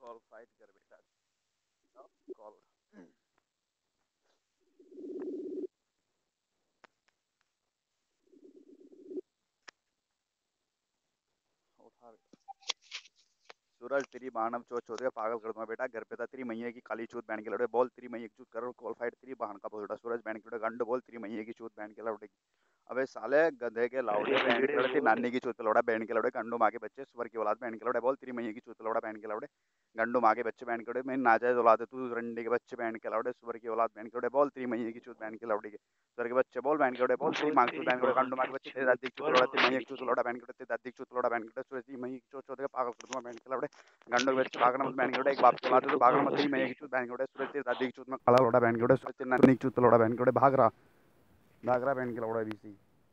Call fight कर बेटा call उठा सूरज तेरी बहन चोट छोड़ के पागल कर दूंगा बेटा। घर पे था तेरी मैया की काली चूत बहन के लौड़े बोल तेरी मैया की चूत करो कॉल फाइट तेरी बहन का बोलता सूरज बहन के लौड़े गंड बोल तेरी मैया की चूत बहन के लौड़े। अबे साले गधे के लाउडे बहन के लौड़े तेरी नानी की चूत लौड़ा बहन के लौड़े गंडू माँ के बच्चे सुअर की औलाद बहन के लौड़े बोल तेरी मैया की चूत लौड़ा बहन के लौड़े गंडू माँ के बच्चे बहन के लौड़े मैं नाजायज औलाद है तू रंडे के बच्चे बहन के लौड़े सुअर की औलाद बहन के लौड़े बोल तेरी मैया की चूत बहन के लौड़ी के सुअर के बच्चे बोल बहन के लौड़े बोल तेरी माँ की चूत बहन के लौड़े गंडू माँ के बच्चे तेरी दादी की चूत लौड़ा तेरी मैया की चूत लौड़ा बहन के लौड़े तेरी दादी की चूत लौड़ा बहन के लौड़े सूरज की मैया की चूत चौथ के पागल कर दूंगा बहन के लौड़े गंडू के बच्चे भागना मत बहन के लौड़े एक बाप के औलाद है तो भागना मत तेरी मैया की चूत बहन के लौड़े सूरज तेरी दादी की चूत में खड़ा लौड़ा बहन के लौड़े सूरज तेरी नानी की चूत लौड़ा बहन के लौड़े भाग रहा बहन के लौड़ा बीसी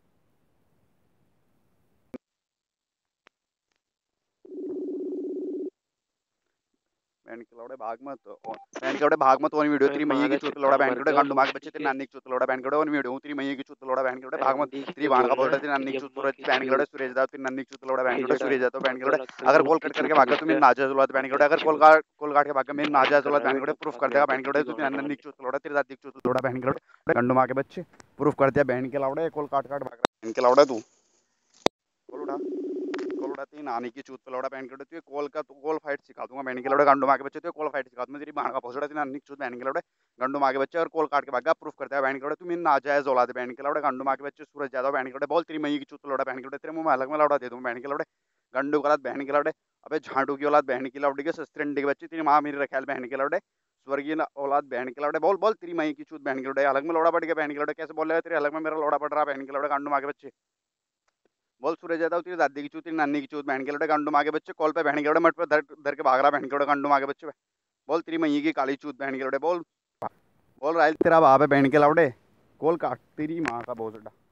बहन के लौड़े भाग मत बहन के लौड़े भाग मत और वीडियो तेरी मैया की चूत लौड़ा बहन के लौड़े गंडू माँ के बच्चे तेरी नानी की चूत लौड़ा बहन के लौड़े और वीडियो तेरी मैया की चूत लौड़ा बहन के लौड़े भाग मत तेरी बहन का बोलता तेरी नानी की चूत सूरज बहन के लौड़े सूरज दाव तेरी नानी की चूत लौड़ा बहन के लौड़े सूरज दाव बहन के लौड़े अगर कॉल कट करके भागा तो मेरी नाजायज औलाद बहन के लौड़े अगर कॉल काट के भागा मेरी नाजायज औलाद बहन के लौड़े प्रूफ कर देगा बहन के लौड़े तू तेरी नानी की चूत लौड़ा तेरी दादी की चूत लौड़ा बहन के लौड़े गंडू माँ के बच्चे प्रूफ कर दिया बहन के लौड़े कॉल काट काट भाग बहन के लौड़ा तू कॉल उठा कॉल उठाती नानी की चूत पे लौड़ा बहन के लौड़े तू कॉल का तू कॉल फाइट सिखा दूंगा बहन के लौड़े गंडू माँ के बच्चे तू कॉल फाइट सिखा दूंगा तेरी बहन का भोसड़ा तेरी नानी की चूत बहन के लौड़े गंडू माँ के बच्चे और कॉल काट के भागा प्रूफ करता है बहन के लौड़े तू मेरी नाजायज औलाद बहन के लौड़े गंडू माँ के बच्चे सूरज ज्यादा बहन के लौड़े बोल तेरी मैया की चूत लौड़ा बहन के लौड़े तेरे मुंह में अलग में लौड़ा दे दूंगा बहन के लौड़े गंडू की औलाद बहन के लौड़े अबे झांटू की औलाद बहन की लौड़ी के सस्ते के बच्चे तेरी माँ मेरी रखेल बहन के लौड़े स्वर्गीय औलाद बहन के लौड़े बोल बोल तेरी मैया की चूत बहन के लौड़े अलग में लौड़ा पड़ गया बहन के लौड़े कैसे बोल रहे तेरे अलग में मेरा लौड़ा पड़ रहा बहन के लौड़े गंडू माँ के बच्चे बोल सूरज जाता तेरी दादी की चूत तेरी नानी की चूत बहन के लौड़े गंडू माँ के बच्चे कॉल पे बहन के लौड़े मट पे धर के भाग रहा बहन के लौड़े गंडू माँ के बच्चे बोल तेरी मैया की काली चूत बहन के लौड़े बोल बोल राइल तेरा बाप है बहन के लौड़े कॉल काट तेरी माँ का बोझ